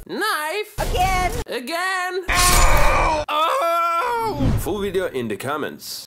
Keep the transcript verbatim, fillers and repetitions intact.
Knife! Again! Again! Ow! Oh! Full video in the comments.